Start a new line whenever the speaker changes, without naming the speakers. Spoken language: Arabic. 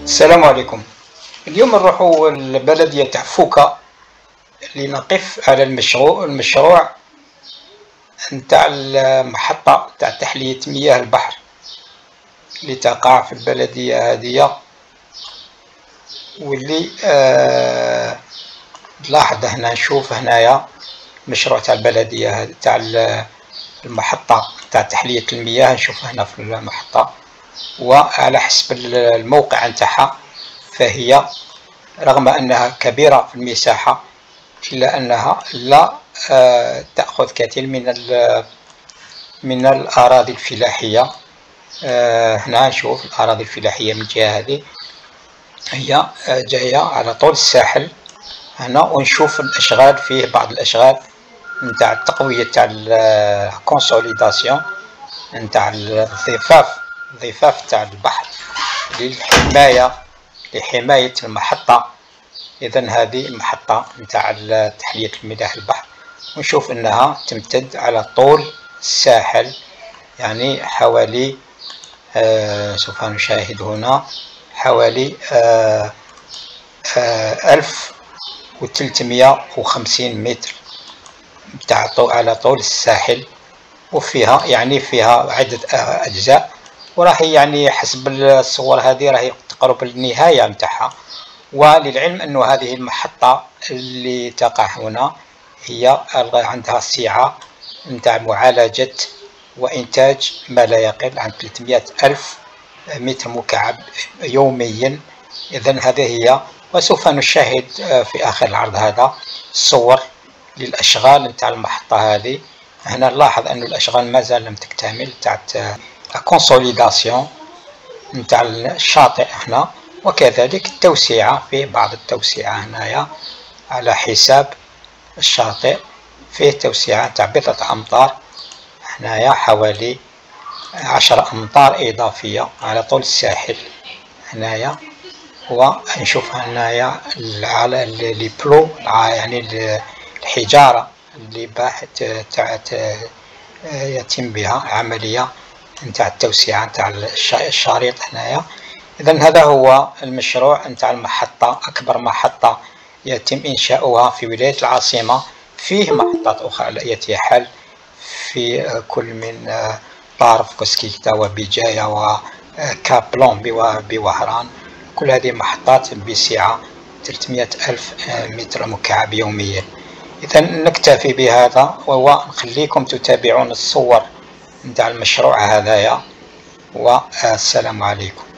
السلام عليكم. اليوم نروحوا البلدية تاع فوكا لنقف على المشروع نتاع المحطة تاع تحلية مياه البحر اللي تقع في البلدية هذه، واللي تلاحظ هنا. نشوف هنايا المشروع تاع البلدية تاع المحطة تاع تحلية المياه. نشوف هنا في المحطة، وعلى حسب الموقع نتاعها فهي رغم أنها كبيرة في المساحة إلا أنها لا تأخذ كثير من الأراضي الفلاحية. هنا نشوف الأراضي الفلاحية من الجهة هذه، هي جاية على طول الساحل هنا. ونشوف الأشغال، فيه بعض الأشغال نتاع التقوية تاع الكونسوليداسيون نتاع الضفاف تاع البحر لحماية المحطة. إذن هذه المحطة نتاع تحلية مياه البحر، ونشوف أنها تمتد على طول الساحل، يعني حوالي سوف نشاهد هنا حوالي 1350 متر على طول الساحل. وفيها فيها عدة أجزاء، وراح حسب الصور هذه راهي تقرب للنهاية نتاعها. وللعلم أنه هذه المحطة اللي تقع هنا هي عندها سعة نتاع معالجة وإنتاج ما لا يقل عن 300 ألف متر مكعب يوميا. إذن هذه هي، وسوف نشاهد في آخر العرض هذا الصور للأشغال نتاع المحطة هذه. هنا نلاحظ أن الأشغال ما زال لم تكتمل تاعت الكونسوليداسيون نتاع الشاطئ هنا، وكذلك التوسعة، في بعض التوسعة هنايا على حساب الشاطئ، فيه توسعة تاع بضعة أمتار هنايا، حوالي 10 أمتار إضافية على طول الساحل هنايا. ونشوف هنايا على لي بلو، الحجارة اللي باحت يتم بها عملية نتاع التوسعة نتاع الشريط هنايا. إذن هذا هو المشروع نتاع المحطة، أكبر محطة يتم إنشاؤها في ولاية العاصمة. فيه محطات أخرى على أي حال في كل من طارف وسكيكتا وبجاية وكابلون بوهران. كل هذه محطات بسعة 300 ألف متر مكعب يوميا. إذا نكتفي بهذا، ونخليكم تتابعون الصور نتاع المشروع هذايا، والسلام عليكم.